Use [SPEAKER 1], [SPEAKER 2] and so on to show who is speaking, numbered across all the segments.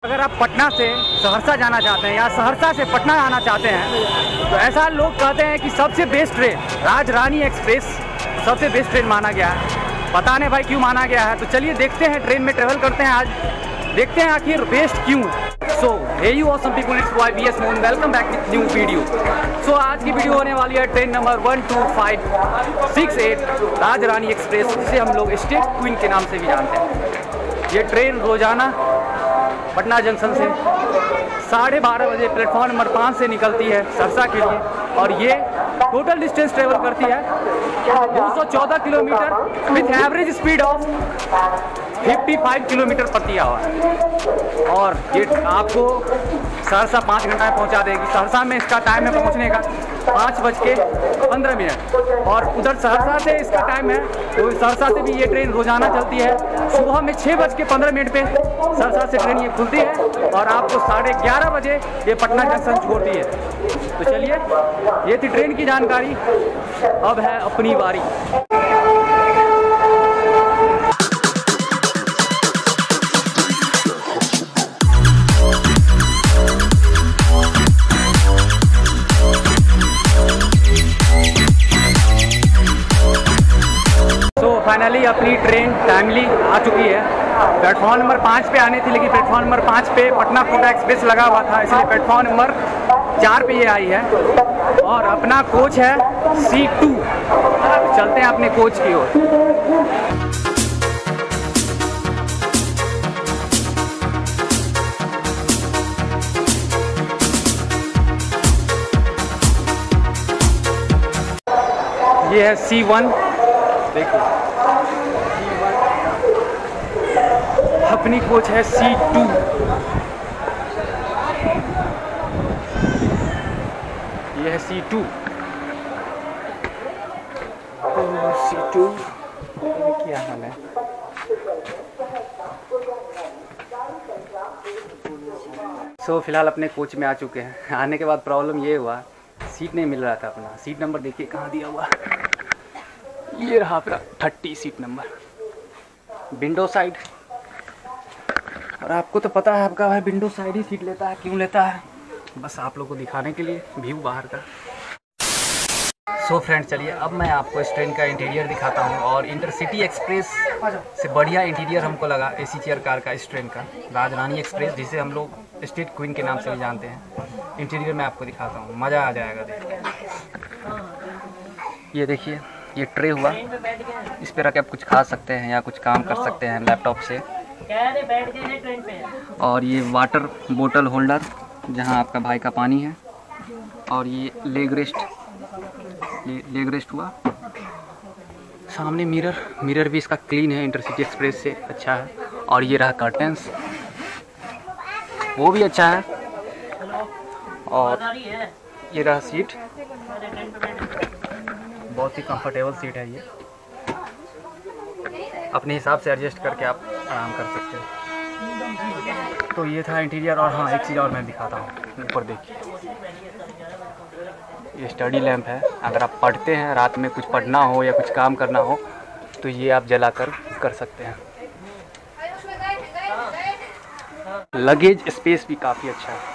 [SPEAKER 1] अगर आप पटना से सहरसा जाना चाहते हैं या सहरसा से पटना आना चाहते हैं तो ऐसा लोग कहते हैं कि सबसे बेस्ट ट्रेन राजरानी एक्सप्रेस सबसे बेस्ट ट्रेन माना गया है। पता नहीं भाई क्यों माना गया है, तो चलिए देखते हैं, ट्रेन में ट्रेवल करते हैं। आज देखते हैं आखिर बेस्ट क्यों है। So hey you awesome people, it's Y V S Mohan, welcome back with new video. So आज की वीडियो होने वाली है ट्रेन नंबर 12568 राजरानी एक्सप्रेस, जिसे हम लोग स्टेट क्वीन के नाम से भी जानते हैं। ये ट्रेन रोजाना पटना जंक्शन से 12:30 बजे प्लेटफॉर्म नंबर 5 से निकलती है सरसा के लिए, और ये टोटल डिस्टेंस ट्रेवल करती है 214 kilometre with average speed of 55 kilometre प्रति आवर। और ये आपको सहरसा 5 घंटा में पहुंचा देगी। सहरसा में इसका टाइम है पहुंचने का 5:15, और उधर सहरसा से इसका टाइम है, तो सहरसा से भी ये ट्रेन रोजाना चलती है। सुबह में 6:15 पे सहरसा से ट्रेन ये खुलती है और आपको 11:30 बजे ये पटना जंक्शन छोड़ती है। तो चलिए, ये थी ट्रेन की जानकारी, अब है अपनी बारी। फाइनली अपनी ट्रेन टाइमली आ चुकी है। प्लेटफॉर्म नंबर 5 पे आनी थी, लेकिन प्लेटफॉर्म नंबर 5 पे पटना कोटा एक्सप्रेस लगा हुआ था, इसलिए प्लेटफॉर्म नंबर 4 पे ये आई है। और अपना कोच है C2। चलते हैं अपने कोच की ओर। ये है C1, देखिए अपनी कोच है C2। ये है C2। C2 क्या हाल है? सो फिलहाल अपने कोच में आ चुके हैं। आने के बाद प्रॉब्लम ये हुआ, सीट नहीं मिल रहा था। अपना सीट नंबर देखिए कहाँ दिया हुआ, ये रहा आपका 30 सीट नंबर, विंडो साइड। और आपको तो पता है आपका भाई विंडो साइड ही सीट लेता है, क्यों लेता है? बस आप लोगों को दिखाने के लिए व्यू बाहर का। सो फ्रेंड्स, चलिए अब मैं आपको इस ट्रेन का इंटीरियर दिखाता हूँ। और इंटरसिटी एक्सप्रेस से बढ़िया इंटीरियर हमको लगा AC चेयर कार का इस ट्रेन का, राजरानी एक्सप्रेस, जिसे हम लोग स्टेट क्वीन के नाम से भी जानते हैं। इंटीरियर मैं आपको दिखाता हूँ, मज़ा आ जाएगा देख के। ये देखिए, ये ट्रे हुआ, इस पर रख के आप कुछ खा सकते हैं या कुछ काम कर सकते हैं लैपटॉप से। और ये वाटर बोतल होल्डर, जहां आपका भाई का पानी है। और ये लेग रेस्ट हुआ। सामने मिरर भी इसका क्लीन है, इंटरसिटी एक्सप्रेस से अच्छा है। और ये रहा कर्टेंस, वो भी अच्छा है। और ये रहा सीट, बहुत ही कंफर्टेबल सीट है। ये अपने हिसाब से एडजस्ट करके आप आराम कर सकते हैं। तो ये था इंटीरियर। और हाँ, एक चीज़ और मैं दिखाता हूँ, ऊपर देखिए, ये स्टडी लैंप है। अगर आप पढ़ते हैं, रात में कुछ पढ़ना हो या कुछ काम करना हो, तो ये आप जलाकर कर सकते हैं। लगेज स्पेस भी काफ़ी अच्छा है।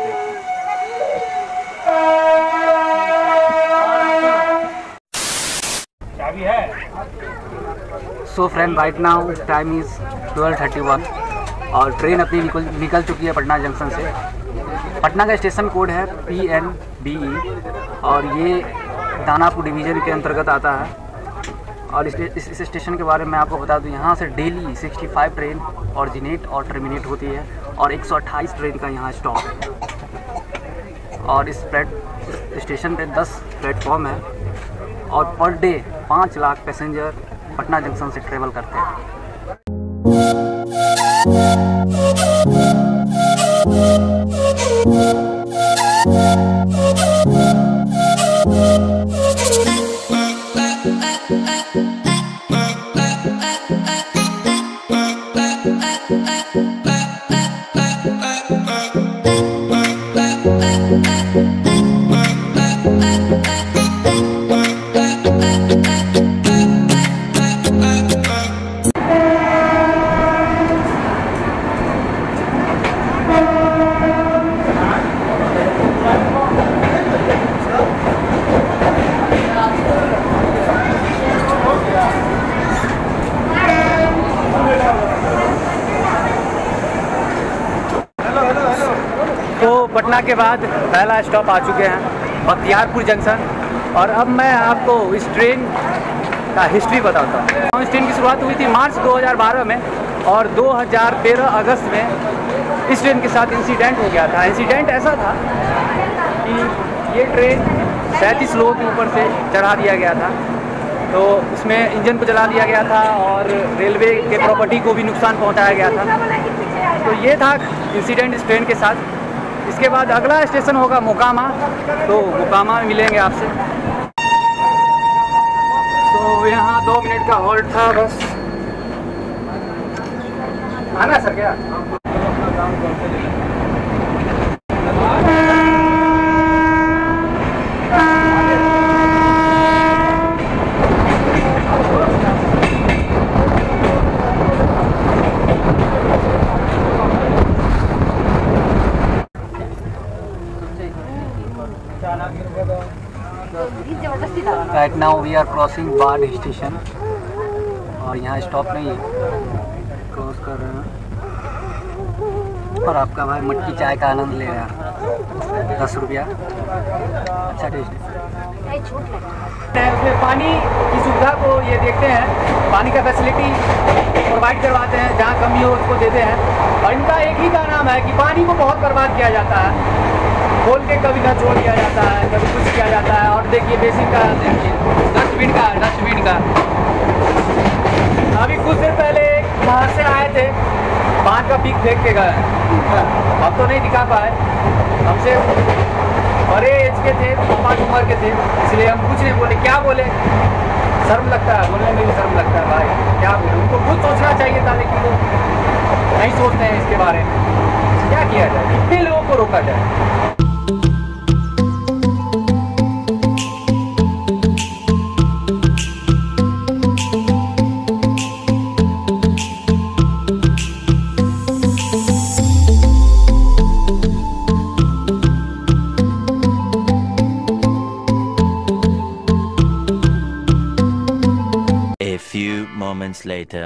[SPEAKER 1] So friend, right now time is 12:31 और ट्रेन अपनी निकल चुकी है पटना जंक्शन से। पटना का स्टेशन कोड है PNBE और ये दानापुर डिवीज़न के अंतर्गत आता है। और इस स्टेशन के बारे में आपको बता दूं, यहाँ से डेली 65 ट्रेन ऑरिजिनेट और टर्मिनेट होती है और 128 ट्रेन का यहाँ स्टॉप है। और इस स्टेशन पे 10 प्लेटफॉर्म है और per day 5 lakh passenger Patna junction से ट्रेवल करते हैं। पटना के बाद पहला स्टॉप आ चुके हैं बख्तियारपुर जंक्शन। और अब मैं आपको इस ट्रेन का हिस्ट्री बताता हूँ। इस ट्रेन की शुरुआत हुई थी मार्च 2012 में और 2013 अगस्त में इस ट्रेन के साथ इंसिडेंट हो गया था। इंसिडेंट ऐसा था कि ये ट्रेन 37 लोगों के ऊपर से चढ़ा दिया गया था, तो उसमें इंजन को जला दिया गया था और रेलवे के प्रॉपर्टी को भी नुकसान पहुंचाया गया था। तो ये था इंसिडेंट इस ट्रेन के साथ। इसके बाद अगला स्टेशन होगा मोकामा, तो मोकामा में मिलेंगे आपसे। तो यहाँ 2 मिनट का होल्ड था बस। आना सर क्या? Right now we are crossing Barh station और यहाँ स्टॉप नहीं है, क्रॉस कर रहे हैं। और आपका भाई मटकी चाय का आनंद ले रहा है, 10 रुपया, अच्छा टेस्ट है। उसमें पानी की सुविधा को ये देखते हैं, पानी का फैसिलिटी प्रोवाइड करवाते हैं, जहाँ कमी हो उसको देते हैं। और इनका एक ही का नाम है कि पानी को बहुत बर्बाद किया जाता है, खोल के कभी न छोड़ दिया जाता है, कभी कुछ किया जाता है। और देखिए बेसिक का, देखिए डस्टबिन का अभी कुछ देर पहले वहाँ से आए थे, पान का पीक फेंक के गए। हम तो नहीं दिखा पाए, हमसे बड़े एज के थे, 5 उम्र के थे, इसलिए हम कुछ नहीं बोले। क्या बोले, शर्म लगता है, बोलने में भी शर्म लगता है भाई, क्या बोले। उनको खुद सोचना चाहिए था, लेकिन वो नहीं सोचते हैं इसके बारे में। क्या किया जाए, कितने लोगों को रोका जाए।
[SPEAKER 2] A few moments later.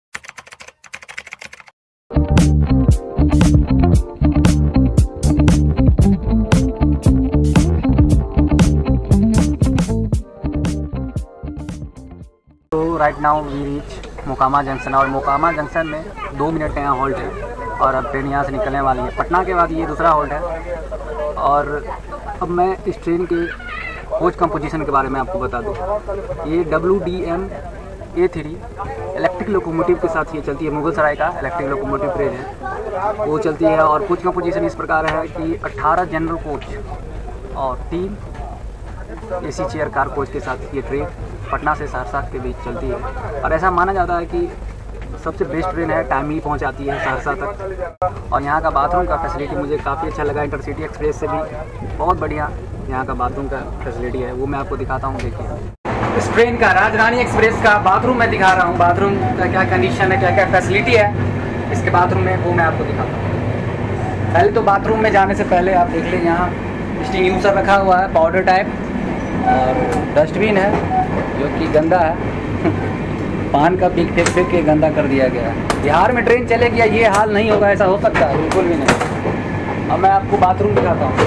[SPEAKER 1] तो right now we reach Mokama junction, और मोकामा जंक्शन में 2 मिनट का यहाँ होल्ड है और अब ट्रेन यहाँ से निकलने वाली है। पटना के बाद ये दूसरा होल्ड है। और अब मैं इस ट्रेन के कोच कंपोजिशन के बारे में आपको बता दूँ। ये WDM A3 इलेक्ट्रिक लोकोमोटिव के साथ ये चलती है। मुगल सराय का इलेक्ट्रिक लोकोमोटिव ट्रेन है, वो चलती है। और कोच कंपोजिशन इस प्रकार है कि 18 जनरल कोच और 3 AC चेयर कार कोच के साथ ये ट्रेन पटना से सहरसा के बीच चलती है। और ऐसा माना जाता है कि सबसे बेस्ट ट्रेन है, टाइम ही पहुंचाती है सहरसा तक। और यहाँ का बाथरूम का फैसिलिटी मुझे काफ़ी अच्छा लगा, इंटरसिटी एक्सप्रेस से भी बहुत बढ़िया यहाँ का बाथरूम का फैसिलिटी है, वो मैं आपको दिखाता हूँ। देखिए इस ट्रेन का, राजधानी एक्सप्रेस का बाथरूम मैं दिखा रहा हूँ। बाथरूम का क्या कंडीशन है, क्या क्या फैसिलिटी है इसके बाथरूम में, वो मैं आपको दिखाता हूँ। पहले तो बाथरूम में जाने से पहले आप देख लें, यहाँ स्टिंग यूजर रखा हुआ है पाउडर टाइप, और डस्टबिन है जो कि गंदा है। पान का पीक फेंक फेंक के गंदा कर दिया गया है। बिहार में ट्रेन चलेगी ये हाल नहीं होगा, ऐसा हो सकता है? बिल्कुल भी नहीं। अब मैं आपको बाथरूम दिखाता हूँ।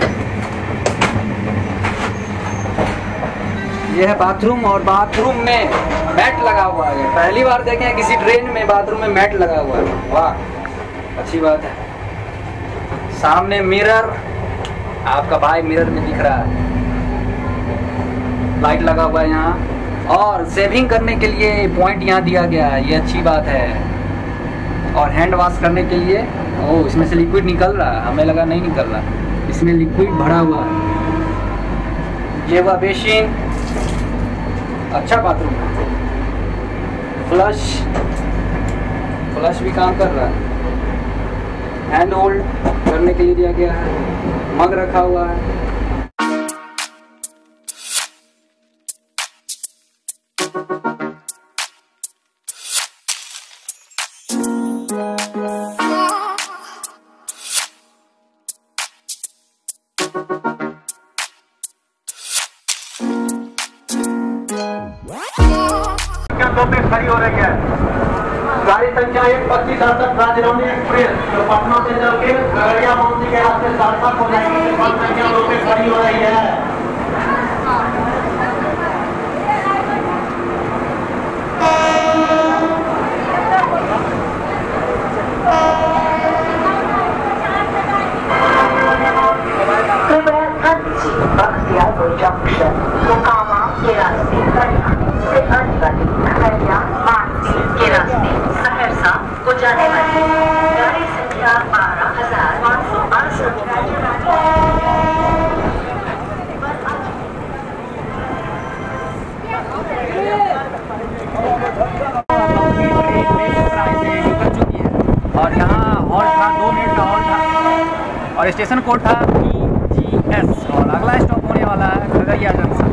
[SPEAKER 1] ये है बाथरूम, और बाथरूम में मैट लगा हुआ है। पहली बार देखें किसी ट्रेन में बाथरूम में मैट लगा हुआ है, वाह अच्छी बात है। सामने मिरर, आपका भाई मिरर में दिख रहा है, लाइट लगा हुआ है यहाँ। और सेविंग करने के लिए पॉइंट यहाँ दिया गया है, ये अच्छी बात है। और हैंड वॉश करने के लिए, ओह इसमें से लिक्विड निकल रहा है, हमें लगा नहीं निकल रहा, इसमें लिक्विड भरा हुआ है। ये हुआ बेसिन, अच्छा बाथरूम है। फ्लश भी काम कर रहा है। हैंड होल्ड करने के लिए दिया गया है, मग रखा हुआ है।
[SPEAKER 3] खड़ी हो रही है गाड़ी संख्या 12568 राजधानी एक्सप्रेस जो पटना से चल के खगड़िया बंसी के रास्ते सहरसा को जाएगी, बस संख्या 2 पे खड़ी हो रही है।
[SPEAKER 4] बख्तियारपुर जंक्शन मोकामा के रास्ते से आने वाली खगड़िया मानसी के रास्ते सहरसा को जाने वाली गाड़ी संख्या 12
[SPEAKER 1] और यहाँ हॉल्ट था, 2 मिनट का हॉल्ट था और स्टेशन कोड था PGS और अगला स्टॉप होने वाला है Khagaria junction.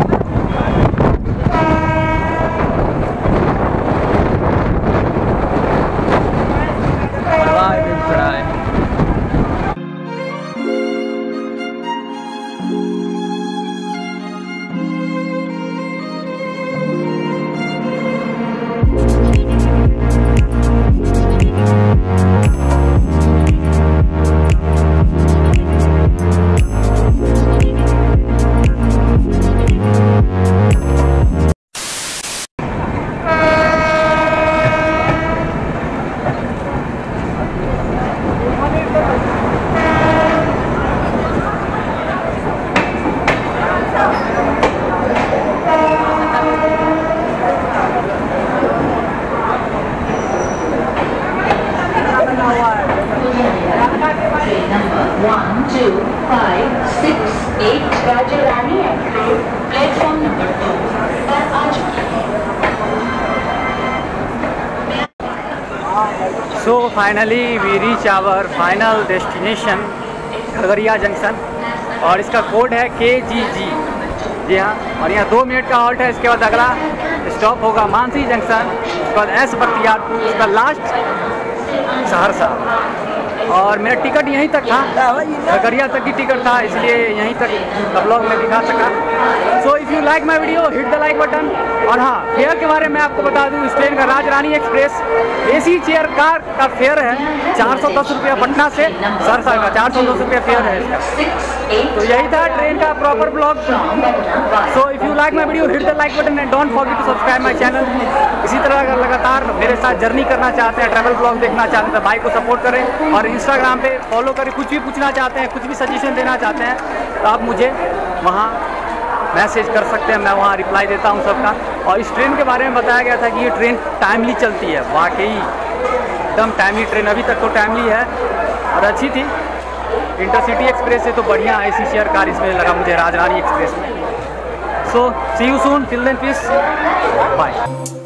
[SPEAKER 4] Rajrani express platform number 2 पर आ चुकी है।
[SPEAKER 1] So finally we reach our final destination Khagaria junction और इसका कोड है KGG। जी हाँ, और यहाँ 2 मिनट का हॉल्ट है। इसके बाद अगला स्टॉप होगा मानसी जंक्शन, उसके बाद S बख्तियारपुर, उसका लास्ट सहरसा। और मेरा टिकट यहीं तक था, खगड़िया तक की टिकट था, इसलिए यहीं तक का ब्लॉग में दिखा सका। So if you like my video hit the like button. और हाँ, फेयर के बारे में आपको बता दूँ, इस ट्रेन का Rajrani express AC chair car का फेयर है 410 रुपया, पटना से सहरसा का 410 रुपया फेयर है इसका। तो यही था ट्रेन का proper blog. So if you like my video hit the like button and don't forget to subscribe my channel. इसी तरह अगर लगातार मेरे साथ जर्नी करना चाहते हैं, ट्रैवल ब्लॉग देखना चाहते हैं तो भाई को सपोर्ट करें और इंस्टाग्राम पे फॉलो करें। कुछ भी पूछना चाहते हैं, कुछ भी सजेशन देना चाहते हैं तो आप मुझे वहाँ मैसेज कर सकते हैं, मैं वहाँ रिप्लाई देता हूँ सबका। और इस ट्रेन के बारे में बताया गया था कि ये ट्रेन टाइमली चलती है, वाकई एकदम टाइमली ट्रेन, अभी तक तो टाइमली है और अच्छी थी। इंटरसिटी एक्सप्रेस से तो बढ़िया AC चेयर कार इसमें लगा मुझे राजरानी एक्सप्रेस में। So see you soon, till then peace, bye.